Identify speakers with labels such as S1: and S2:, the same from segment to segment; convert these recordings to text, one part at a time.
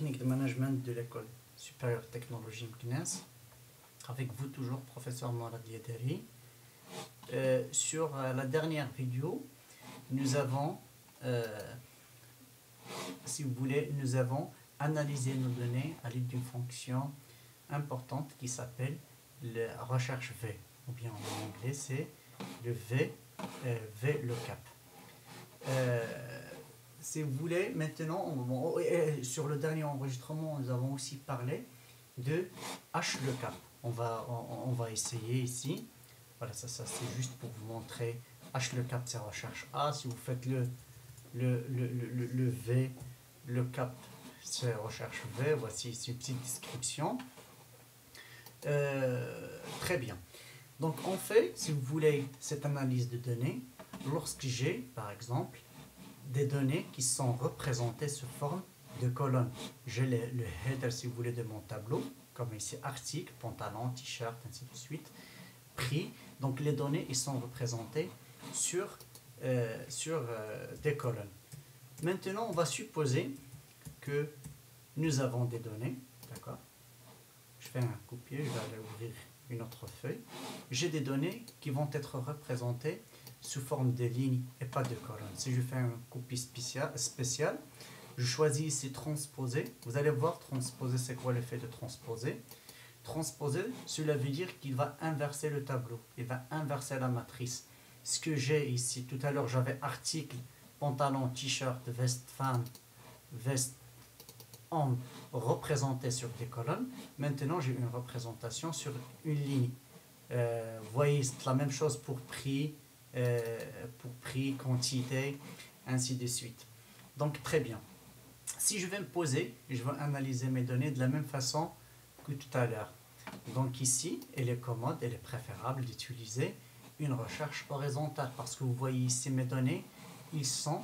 S1: technique de management de l'école supérieure technologie MCNES. Avec vous toujours, professeur Mourad Yadari. Sur la dernière vidéo, nous avons, si vous voulez, nous avons analysé nos données à l'aide d'une fonction importante qui s'appelle la recherche V, ou bien en anglais c'est le VLOOKUP. Si vous voulez, maintenant, sur le dernier enregistrement, nous avons aussi parlé de HLOOKUP. On va essayer ici. Voilà, ça c'est juste pour vous montrer. HLOOKUP, c'est recherche A. Si vous faites le V, le cap, c'est recherche V. Voici ici une petite description. Très bien. Donc, on fait, si vous voulez, cette analyse de données lorsque j'ai, par exemple, des données qui sont représentées sous forme de colonnes. J'ai le header, si vous voulez, de mon tableau, comme ici, article, pantalon, t-shirt, ainsi de suite, prix. Donc, les données, ils sont représentées sur des colonnes. Maintenant, on va supposer que nous avons des données, d'accord? Je fais un copier, je vais aller ouvrir une autre feuille. J'ai des données qui vont être représentées sous forme de lignes et pas de colonnes. Si je fais un copie spécial, je choisis ici transposer. Vous allez voir, transposer, c'est quoi l'effet de transposer? Transposer, cela veut dire qu'il va inverser le tableau. Il va inverser la matrice. Ce que j'ai ici, tout à l'heure, j'avais article, pantalon, t-shirt, veste femme, veste homme représenté sur des colonnes. Maintenant, j'ai une représentation sur une ligne. Vous voyez, c'est la même chose pour prix, quantité, ainsi de suite. Donc, très bien. Si je vais me poser, je vais analyser mes données de la même façon que tout à l'heure. Donc ici, il est commode, il est préférable d'utiliser une recherche horizontale parce que vous voyez ici mes données, ils sont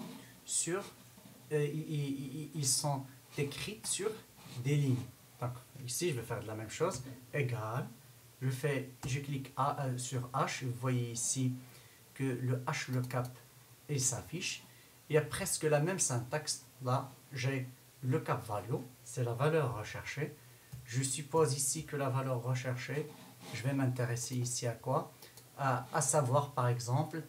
S1: écrites sur des lignes. Donc ici, je vais faire de la même chose, égal, je clique sur H, vous voyez ici que le HLOOKUP il s'affiche. Il y a presque la même syntaxe. Là, j'ai le cap value, c'est la valeur recherchée. Je suppose ici que la valeur recherchée, je vais m'intéresser ici à quoi? À savoir, par exemple,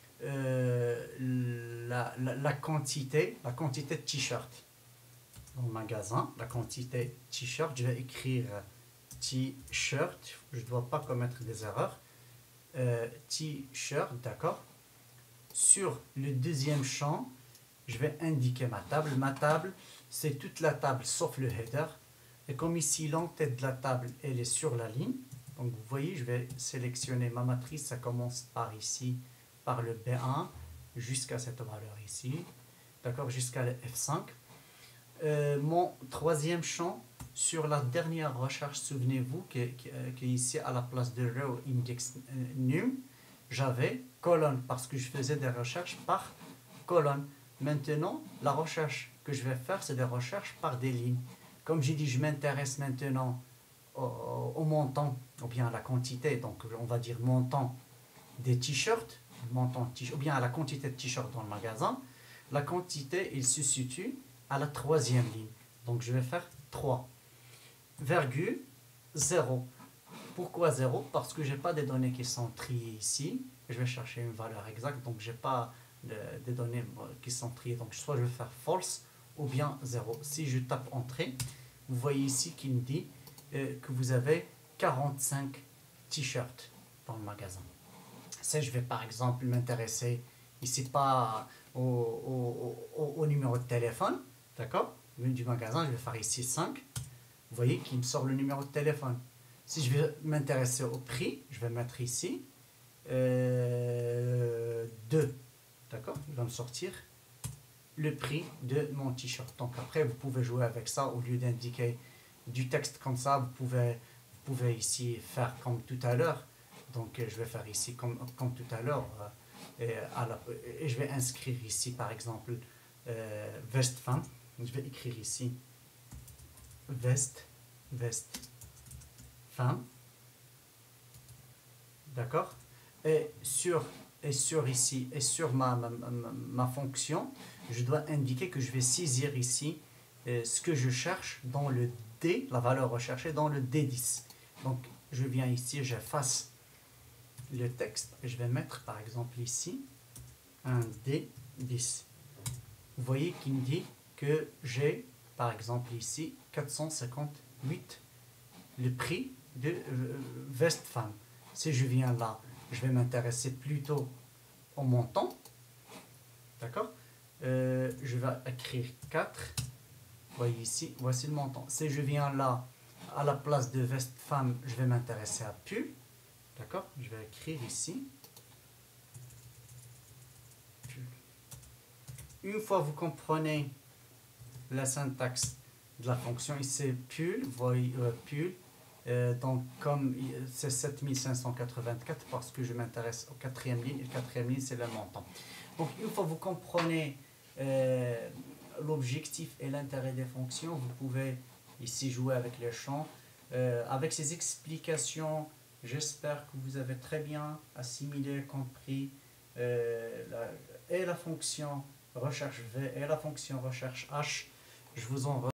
S1: la quantité de t-shirt. Dans le magasin, la quantité t-shirt, je vais écrire t-shirt, je ne dois pas commettre des erreurs. T-shirt, d'accord. Sur le deuxième champ, je vais indiquer ma table. Ma table, c'est toute la table sauf le header. Et comme ici, l'entête de la table, elle est sur la ligne. Donc, vous voyez, je vais sélectionner ma matrice. Ça commence par ici, par le B1, jusqu'à cette valeur ici. D'accord, jusqu'à le F5. Mon troisième champ, sur la dernière recherche, souvenez-vous, qui est ici à la place de row index num, j'avais colonne parce que je faisais des recherches par colonne. Maintenant, la recherche que je vais faire, c'est des recherches par des lignes. Comme j'ai dit, je m'intéresse maintenant au montant, ou bien à la quantité, donc on va dire montant des t-shirts, ou bien à la quantité de t-shirts dans le magasin. La quantité, il se situe à la troisième ligne. Donc je vais faire 3, virgule 0. Pourquoi 0? Parce que je n'ai pas des données qui sont triées ici. Je vais chercher une valeur exacte, donc je n'ai pas des données qui sont triées. Donc soit je vais faire false ou bien 0. Si je tape entrée, vous voyez ici qu'il me dit que vous avez 45 t-shirts dans le magasin. Si je vais par exemple m'intéresser ici pas au numéro de téléphone, d'accord, du magasin, je vais faire ici 5. Vous voyez qu'il me sort le numéro de téléphone. Si je vais m'intéresser au prix, je vais mettre ici 2. D'accord, il va me sortir le prix de mon t-shirt. Donc après, vous pouvez jouer avec ça. Au lieu d'indiquer du texte comme ça, vous pouvez ici faire comme tout à l'heure. Donc je vais faire ici comme tout à l'heure. Et je vais inscrire ici par exemple veste femme. Je vais écrire ici veste femme. D'accord. Et sur ma fonction, je dois indiquer que je vais saisir ici ce que je cherche dans le D, la valeur recherchée dans le D10. Donc, je viens ici, j'efface le texte et je vais mettre par exemple ici un D10. Vous voyez qu'il me dit que j'ai par exemple ici 458 le prix de veste femme. Si je viens là, je vais m'intéresser plutôt au montant. D'accord, je vais écrire 4. Vous voyez ici, voici le montant. Si je viens là, à la place de veste femme, je vais m'intéresser à pull. D'accord, je vais écrire ici. Pull. Une fois vous comprenez la syntaxe de la fonction, ici pull, vous voyez pull. Donc, comme c'est 7584 parce que je m'intéresse au quatrième ligne, et la quatrième ligne c'est le montant. Donc, une fois que vous comprenez l'objectif et l'intérêt des fonctions, vous pouvez ici jouer avec les champs. Avec ces explications, j'espère que vous avez très bien assimilé, compris et la fonction recherche V et la fonction recherche H. Je vous en